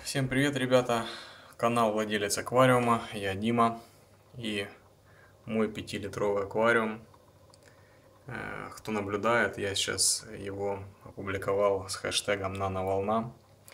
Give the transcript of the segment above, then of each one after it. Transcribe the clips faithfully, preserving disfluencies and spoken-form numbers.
Всем привет, ребята! Канал Владелец Аквариума, я Дима и мой пятилитровый аквариум. Кто наблюдает, я сейчас его опубликовал с хэштегом «Нановолна»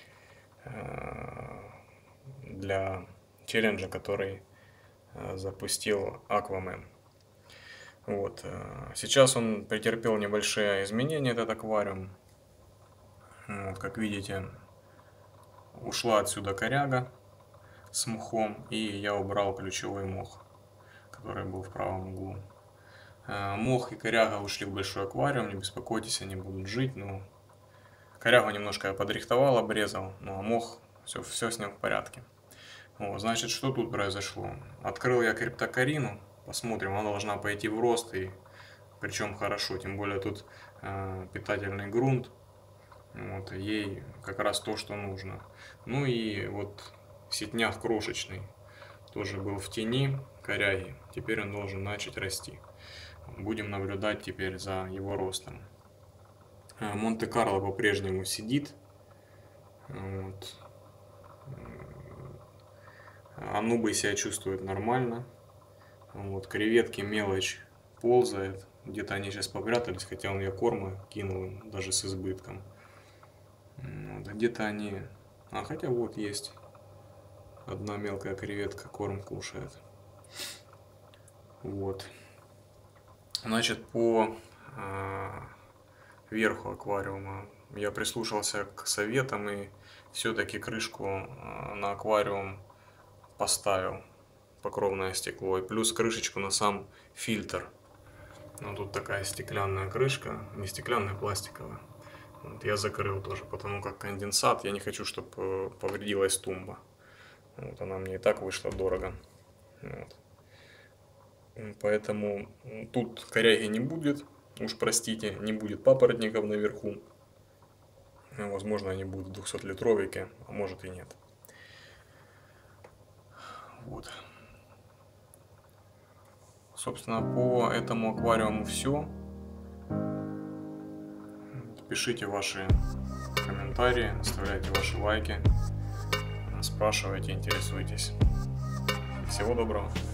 для челленджа, который запустил Aquaman. Вот. Сейчас он претерпел небольшие изменения, этот аквариум. Вот, как видите, ушла отсюда коряга с мхом, и я убрал ключевой мох, который был в правом углу. Мох и коряга ушли в большой аквариум, не беспокойтесь, они будут жить. Но корягу немножко я подрихтовал, обрезал, ну а мох, все, все с ним в порядке. Вот, значит, что тут произошло? Открыл я криптокарину, посмотрим, она должна пойти в рост, и причем хорошо, тем более тут э, питательный грунт. Вот, ей как раз то, что нужно. Ну и вот сетняк крошечный тоже был в тени коряги. Теперь он должен начать расти. Будем наблюдать теперь за его ростом. Монте-Карло по-прежнему сидит. Вот. Анубы себя чувствуют нормально. Вот. Креветки мелочь ползает. Где-то они сейчас попрятались, хотя он я корма кинул им даже с избытком. Вот, где-то они... А, хотя вот есть одна мелкая креветка, корм кушает. Вот. Значит, по э, верху аквариума я прислушался к советам и все-таки крышку э, на аквариум поставил, покровное стекло, и плюс крышечку на сам фильтр. Ну, тут такая стеклянная крышка, не стеклянная, пластиковая. Вот, я закрыл тоже, потому как конденсат, я не хочу, чтобы повредилась тумба. Вот, она мне и так вышла дорого. Вот. Поэтому тут коряги не будет, уж простите, не будет папоротников наверху. Возможно, они будут в двухсотлитровике, а может и нет. Вот. Собственно, по этому аквариуму все. Пишите ваши комментарии, оставляйте ваши лайки, спрашивайте, интересуйтесь. Всего доброго!